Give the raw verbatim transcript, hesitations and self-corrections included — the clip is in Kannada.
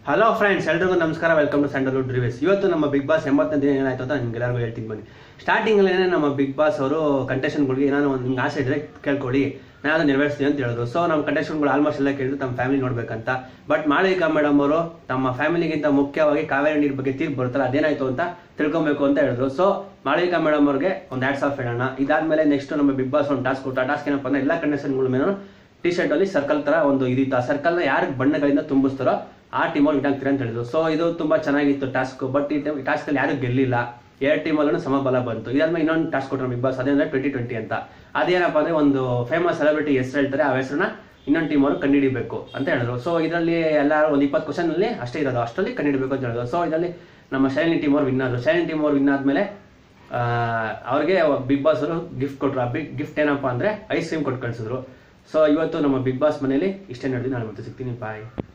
ಹಲೋ ಫ್ರೆಂಡ್ಸ್, ಎಲ್ರಿಗೂ ನಮಸ್ಕಾರ. Welcome to sandalwood reviews. ಇವತ್ತು ನಮ್ಮ ಬಿಗ್ ಬಾಸ್ ಎಂಬತ್ತನೇ ದಿನ ಏನಾಯ್ತು ಅಂತ ನಿಮ್ಗೆ ಎಲ್ಲರಿಗೂ ಹೇಳ್ತೀನಿ ಬನ್ನಿ. ಸ್ಟಾರ್ಟಿಂಗಲ್ಲೇ ನಮ್ಮ ಬಿಗ್ ಬಾಸ್ ಅವರು ಕಂಟೆಸ್ಟೆಂಟ್ಗಳಿಗೆ ಏನಾದ್ರು ಒಂದು ನಿಮ್ಗೆ ಆಸೆ ಇದ್ರೆ ಕೇಳ್ಕೊಳ್ಳಿ, ನಾನು ಅದು ನೆರವೇರಿಸ್ತೀನಿ ಅಂತ ಹೇಳಿದ್ರು. ಸೊ ನಮ್ಮ ಕಂಟೆಸ್ಟೆಂಟ್ಗಳು ಆಲ್ಮೋಸ್ಟ್ ಎಲ್ಲ ಕೇಳಿದ್ರು ತಮ್ಮ ಫ್ಯಾಮಿಲಿ ನೋಡ್ಬೇಕಂತ. ಬಟ್ ಮಾಳವಿಕಾ ಮೇಡಮ್ ಅವರು ತಮ್ಮ ಫ್ಯಾಮಿಲಿಗಿಂತ ಮುಖ್ಯವಾಗಿ ಕಾವೇರಿ ನೀರು ಬಗ್ಗೆ ತೀರ್ಪು ಬರ್ತಾರೆ, ಅದೇನಾಯ್ತು ಅಂತ ತಿಳ್ಕೊಬೇಕು ಅಂತ ಹೇಳಿದ್ರು. ಸೊ ಮಾಳವಿಕಾ ಮೇಡಮ್ ಅವ್ರಿಗೆ ಒಂದು ಹ್ಯಾಟ್ಸ್ ಆಫ್ ಹೇಳೋಣ. ಇದಾದ್ಮೇಲೆ ನೆಕ್ಸ್ಟ್ ನಮ್ಮ ಬಿಗ್ ಬಾಸ್ ಒಂದು ಟಾಸ್ಕ್ ಕೊಟ್ಟು ಆ ಟಾಸ್ಕ್ ಏನಪ್ಪ ಅಂದ್ರೆ ಎಲ್ಲ ಕಂಟೆಸ್ಟೆಂಟ್ಗಳ ಮೇಲೆ ಟಿ ಶರ್ಟ್ ಅಲ್ಲಿ ಸರ್ಕಲ್ ತರ ಒಂದು ಇದಿತ್ತು. ಆ ಸರ್ಕಲ್ ನ ಯಾರು ಬಣ್ಣಗಳಿಂದ ತುಂಬಿಸ್ತಾರೋ ಆ ಟೀಮ್ ಅವ್ರು ಇಟ್ಟಾಗ್ತೀರ ಅಂತ ಹೇಳಿದ್ರು. ಸೊ ಇದು ತುಂಬಾ ಚೆನ್ನಾಗಿತ್ತು ಟಾಸ್ಕ್. ಬಟ್ ಈ ಟಾಸ್ಕ್ ಅಲ್ಲಿ ಯಾರು ಗೆಲ್ಲಿಲ್ಲ, ಎರಡು ಟೀಮ್ ಅಲ್ಲೂ ಸಮಬಲ ಬಂತು. ಇದಾದ್ಮೇಲೆ ಇನ್ನೊಂದು ಟಾಸ್ಕ್ ಕೊಟ್ಟರು ಬಿಗ್ ಬಾಸ್, ಅದೇಂದ್ರೆ ಟ್ವೆಂಟಿ ಟ್ವೆಂಟಿ ಅಂತ. ಅದೇನಪ್ಪ ಅಂದ್ರೆ ಒಂದು ಫೇಮಸ್ ಸೆಲೆಬ್ರಿಟಿ ಹೆಸರು ಹೇಳ್ತಾರೆ, ಆ ಹೆಸರನ್ನ ಇನ್ನೊಂದು ಟೀಮ್ ಅವರು ಕಂಡುಹಿಡಿಬೇಕು ಅಂತ ಹೇಳಿದ್ರು. ಸೊ ಇದರಲ್ಲಿ ಎಲ್ಲ ಒಂದು ಇಪ್ಪತ್ತು ಕ್ವಶನ್ ಅಲ್ಲಿ ಅಷ್ಟೇ ಇರೋದು, ಅಷ್ಟರಲ್ಲಿ ಕಂಡುಹಿಡಬೇಕು ಅಂತ ಹೇಳಿದ್ರು. ಸೊ ಇದರಲ್ಲಿ ನಮ್ಮ ಶೈನಿ ಟೀಮ್ ಅವ್ರು ವಿನ್ ಆದ್ರು. ಶೈನಿ ಟೀಮ್ ಅವ್ರು ವಿನ್ ಆದ್ಮೇಲೆ ಅವ್ರಿಗೆ ಬಿಗ್ ಬಾಸ್ ಅವರು ಗಿಫ್ಟ್ ಕೊಟ್ಟರು. ಆ ಬಿಗ್ ಗಿಫ್ಟ್ ಏನಪ್ಪಾ ಅಂದ್ರೆ ಐಸ್ ಕ್ರೀಮ್ ಕೊಟ್ಟು ಕಳಿಸಿದ್ರು. ಸೊ ಇವತ್ತು ನಮ್ಮ ಬಿಗ್ ಬಾಸ್ ಮನೇಲಿ ಇಷ್ಟೇ ನಡೆದು ನಾನು ಮತ್ತೆ ಸಿಗ್ತೀನಿ. ಬಾಯ್.